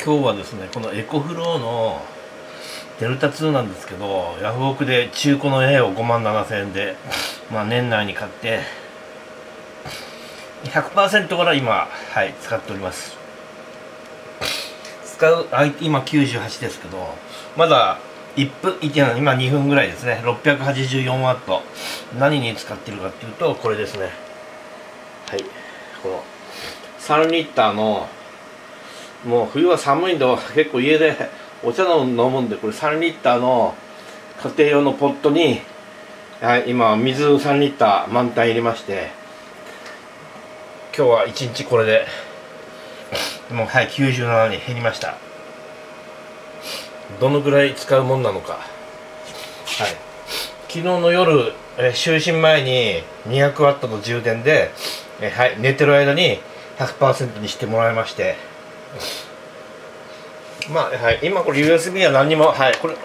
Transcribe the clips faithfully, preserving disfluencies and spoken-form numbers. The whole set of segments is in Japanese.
今日はですね、このエコフローのデルタツーなんですけど、ヤフオクで中古の A をごまんななせんえんで、まあ、年内に買ってひゃくパーセント から今、はい、使っております。使う今きゅうじゅうはちですけど、まだいっぷん、今にふんぐらいですね。ろっぴゃくはちじゅうよんワット。何に使ってるかっていうと、これですね。はい、このさんリッターの、もう冬は寒いんで結構家でお茶飲むんで、これさんリッターの家庭用のポットに、はい、今水さんリッター満タン入れまして、今日はいちにちこれでもう、はい、きゅうじゅうななに減りました。どのぐらい使うもんなのか。はい、昨日の夜、え就寝前ににひゃくワットの充電で、えはい、寝てる間に ひゃくパーセント にしてもらいまして、まあ、はい、今これ ユーエスビー は何にも、はい、これ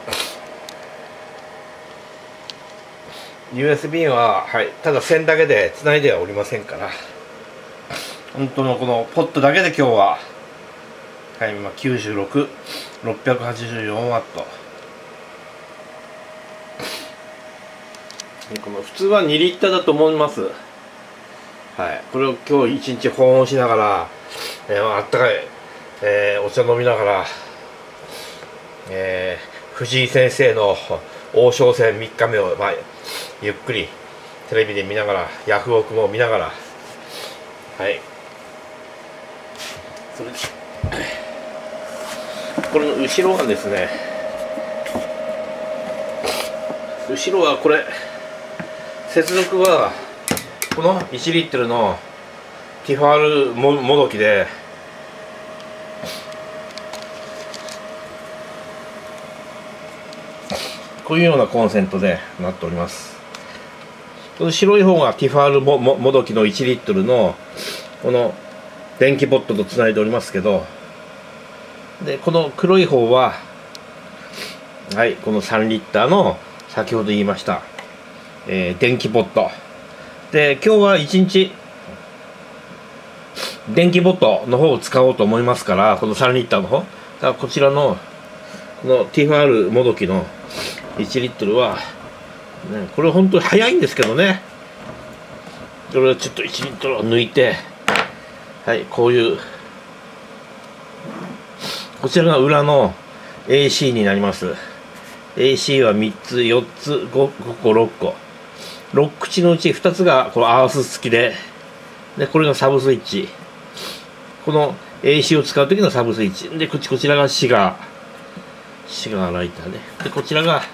ユーエスビー は、はい、ただ線だけで繋いではおりませんから、本当のこのポットだけで今日は、はい、今きゅうじゅうろく、ろっぴゃくはちじゅうよんワット。この普通はにリッターだと思います。はい、これを今日一日保温しながら、えー、あったかい、えー、お茶飲みながら、えー、藤井先生の王将戦みっかめを、まあ、ゆっくりテレビで見ながら、ヤフオクも見ながら、はい、それでこれの後ろはですね、後ろはこれ接続はこのいちリットルのティファールももどきで、こういうようなコンセントでなっております。この白い方がティファールもももどきのいちリットルのこの電気ポットとつないでおりますけど、でこの黒い方は、はい、このさんリッターの先ほど言いました、えー、電気ポットで、今日はいちにち電気ポットの方を使おうと思いますから、このさんリッターの方だからこちらのこのティファールもどきのいちリットルは、ね、これ本当に早いんですけどね、これをちょっといちリットルを抜いて、はい、こういうこちらが裏の エーシー になります。 エーシー はみっつよっつごころっこ、ろっくちのうちふたつがこのアース付きで、でこれがサブスイッチ、この エーシー を使う時のサブスイッチで、こっちこちらがシガーシガーライターね。でこちらが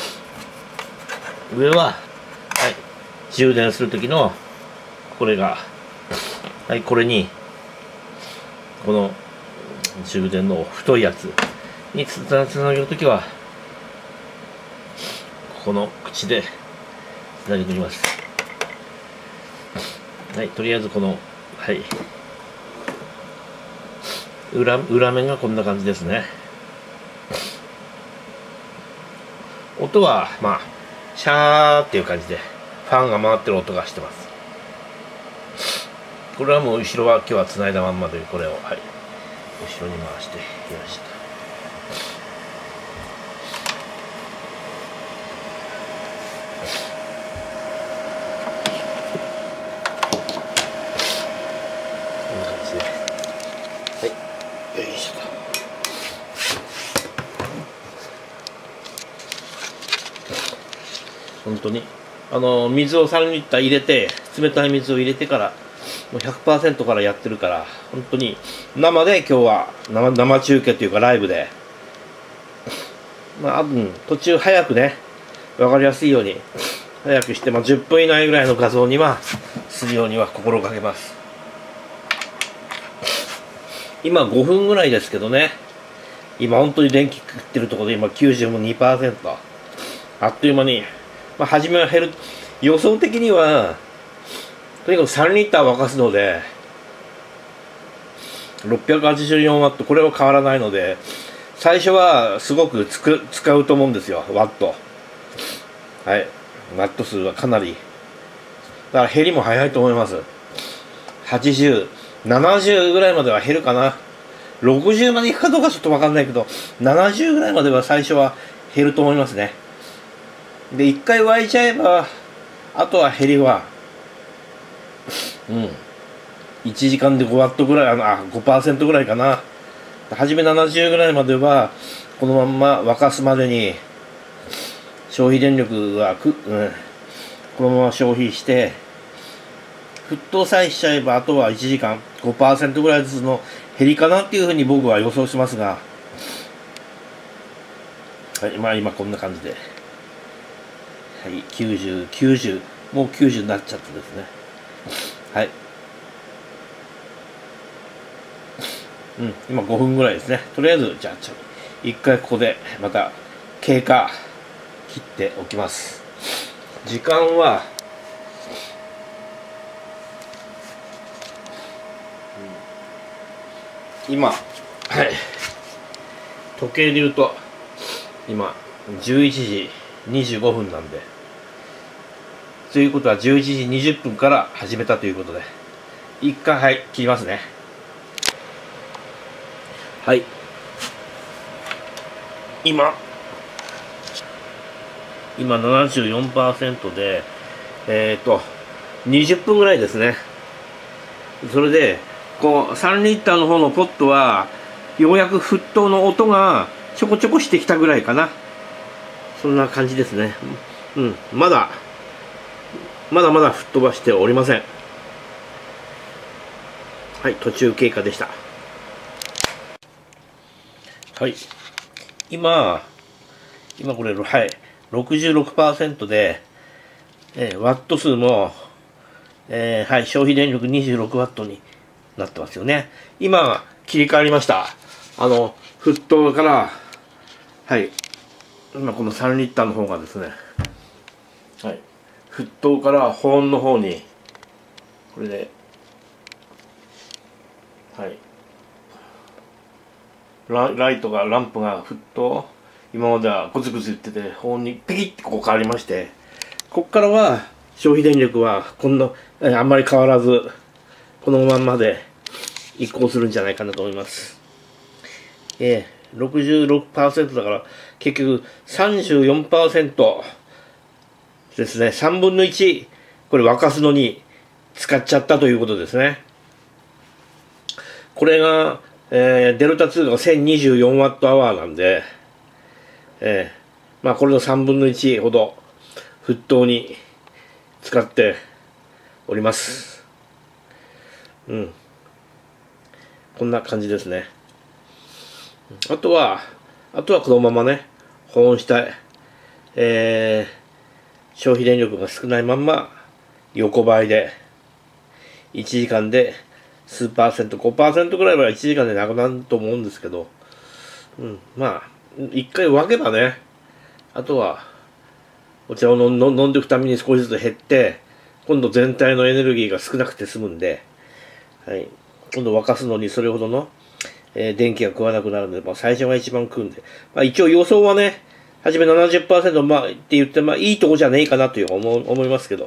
上は、はい、充電する時のこれが、はい、これにこの充電の太いやつにつなげるときはこの口でつなげておきます。はい、とりあえずこの、はい、裏裏面がこんな感じですね。音はまあシャーっていう感じでファンが回ってる音がしてます。これはもう後ろは今日はつないだまんまで、これを、はい、後ろに回してみました。こんな感じで、はい、よいしょと。本当にあの水をさんリッター入れて、冷たい水を入れてからもう ひゃくパーセント からやってるから、本当に生で今日は 生, 生中継というかライブで、まあ、うん、途中早くね分かりやすいように早くして、まあ、じゅっぷん以内ぐらいの画像にはするようには心がけます。今ごふんぐらいですけどね、今本当に電気食ってるところで今 きゅうじゅうにパーセント、 あっという間に、まあ、初めは減る予想的には、とにかくさんリッター沸かすのでろっぴゃくはちじゅうよんワット、これは変わらないので、最初はすごくつく使うと思うんですよ、ワット。はい、ワット数はかなりだから減りも早いと思います。はちじゅう、ななじゅうぐらいまでは減るかな。 ろくじゅうまでいくかどうかちょっとわかんないけど、ななじゅうぐらいまでは最初は減ると思いますね。で、一回湧いちゃえば、あとは減りは、うん。いちじかんでごワットぐらい、あの、あ、ごパーセントぐらいかな。初めななじゅうぐらいまでは、このまんま沸かすまでに、消費電力がく、うん、このまま消費して、沸騰さえしちゃえば、あとはいちじかん、ごパーセントぐらいずつの減りかなっていうふうに僕は予想しますが、はい、まあ今こんな感じで。はい、きゅうじゅう、きゅうじゅう、もうきゅうじゅうになっちゃってですね。はい。うん、今ごふんぐらいですね。とりあえず、じゃあ、ちょっと、一回ここで、また、経過、切っておきます。時間は、うん、今、はい、時計で言うと、今、じゅういちじにじゅうごふんなんで、ということはじゅういちじにじゅっぷんから始めたということで、一回、はい、切りますね。はい。今、今 ななじゅうよんパーセント で、えっと、にじゅっぷんぐらいですね。それで、こう、さんリッターの方のポットは、ようやく沸騰の音がちょこちょこしてきたぐらいかな。そんな感じですね。うん、まだ、まだまだ沸騰はしておりません。はい、途中経過でした。はい。今、今これ、はい、ろくじゅうろくパーセント で、えー、ワット数も、えー、はい、消費電力 にじゅうろくワット になってますよね。今、切り替わりました。あの、沸騰から、はい、今このさんリッターの方がですね、はい、沸騰から保温の方に、これで、はい、ラ, ライトが、ランプが沸騰、今まではゴツゴツ言ってて、保温にピキッとこう変わりまして、こっからは消費電力はこんな、あんまり変わらず、このまんまで移行するんじゃないかなと思います。ええ、ろくじゅうろくパーセント だから、結局 さんじゅうよんパーセント ですね。さんぶんのいち、これ沸かすのに使っちゃったということですね。これが、えー、デルタツーが せんにじゅうよんワットアワーなんで、えー、まあこれのさんぶんのいちほど沸騰に使っております。うん。こんな感じですね。あとは、あとはこのままね、保温したい。えー、消費電力が少ないまんま、横ばいで、いちじかんで数パーセント、ごパーセントぐらいはいちじかんでなくなると思うんですけど、うん、まあ、一回分けばね、あとは、お茶を飲んでいくために少しずつ減って、今度全体のエネルギーが少なくて済むんで、はい、今度沸かすのにそれほどの、えー、電気が食わなくなるので、まあ、最初が一番食うんで、まあ、一応予想はね、はじめ ななじゅっパーセント、まあ、って言って、まあ、いいとこじゃねえかなという思思いますけど、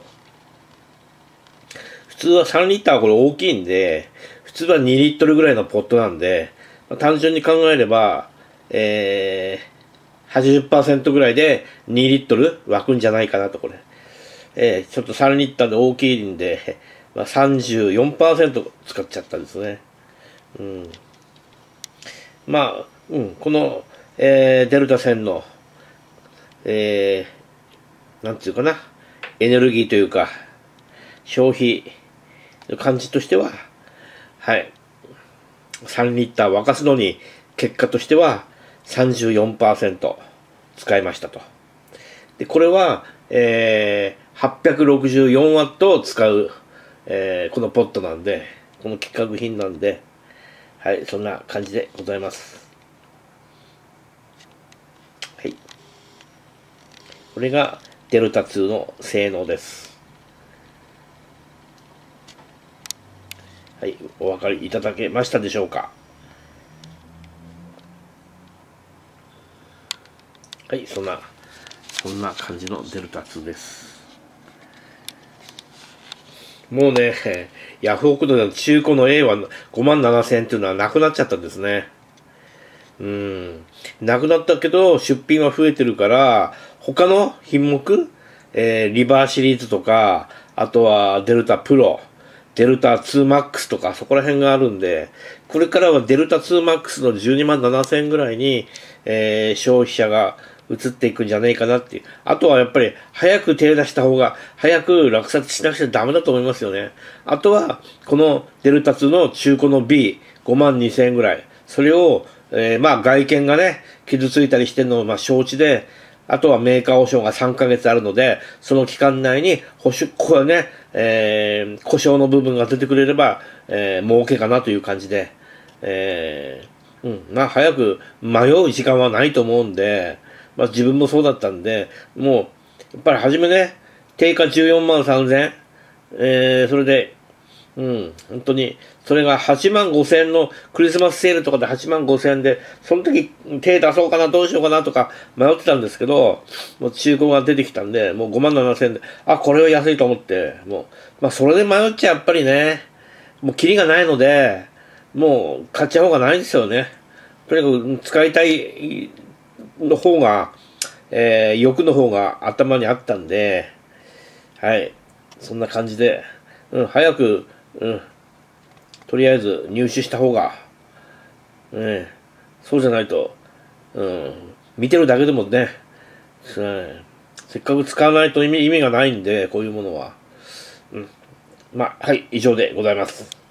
普通はさんリッターこれ大きいんで、普通はにリットルぐらいのポットなんで、まあ、単純に考えれば、えー、はちじゅっパーセント ぐらいでにリットル湧くんじゃないかなと、これ。えー、ちょっとさんリッターで大きいんで、まあ、さんじゅうよんパーセント 使っちゃったんですね。うん。まあ、うん、この、えー、デルタ線の、えー、なんていうかな、エネルギーというか、消費の感じとしては、はい、さんリッター沸かすのに、結果としては さんじゅうよんパーセント 使いましたと。で、これは、えー、はっぴゃくろくじゅうよんワットを使う、えー、このポットなんで、この規格品なんで、はい、そんな感じでございます。はい。これがデルタツーの性能です。はい、お分かりいただけましたでしょうか。はい、そんな、そんな感じのデルタツーです。 もうね、ヤフオクの中古の A はごまんななせんっていうのはなくなっちゃったんですね。うん。なくなったけど、出品は増えてるから、他の品目、えー、リバーシリーズとか、あとはデルタプロ、デルタツーマックスとか、そこら辺があるんで、これからはデルタツーマックスのじゅうにまんななせんぐらいに、えー、消費者が移っていくんじゃねえかなっていう。あとはやっぱり、早く手出した方が、早く落札しなくちゃダメだと思いますよね。あとは、このデルタツーの中古の B、ごまんにせんぐらい。それを、えー、まあ外見がね、傷ついたりしてるのをまあ承知で、あとはメーカー保証がさんかげつあるので、その期間内に保守、これね、えー、故障の部分が出てくれれば、えー、儲けかなという感じで、えー、うん、まあ早く迷う時間はないと思うんで、まあ自分もそうだったんで、もう、やっぱり初めね、定価じゅうよんまんさんぜん、えー、それで、うん、本当に、それがはちまんごせんのクリスマスセールとかではちまんごせんで、その時手出そうかな、どうしようかなとか迷ってたんですけど、もう中古が出てきたんで、もうごまんななせんで、あ、これは安いと思って、もう、まあそれで迷っちゃやっぱりね、もうキリがないので、もう買っちゃう方がないんですよね。とにかく使いたいの方が、えー、欲の方が頭にあったんで、はい、そんな感じで、うん、早く、うん、とりあえず入手した方が、ね、そうじゃないと、うん、見てるだけでもね、うん、せっかく使わないと意味、意味がないんで、こういうものは。うん、まあ、はい、以上でございます。